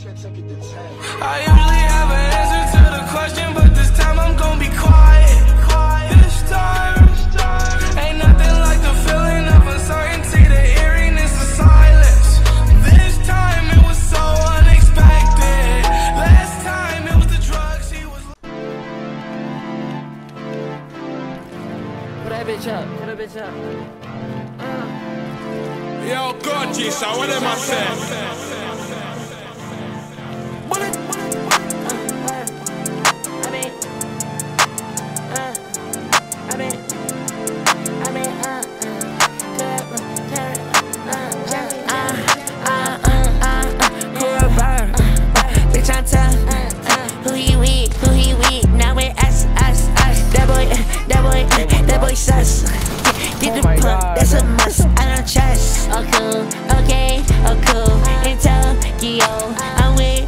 I usually have an answer to the question, but this time I'm gonna be quiet. This time, ain't nothing like the feeling of uncertainty, the eeriness of silence. This time it was so unexpected. Last time it was the drugs he was. Put that bitch up. Put that bitch up. Yo, gorgeous, what am I saying? That boy sus. Did the pump, that's a must. I don't trust. Oh cool, okay, oh cool. In Tokyo, I'm with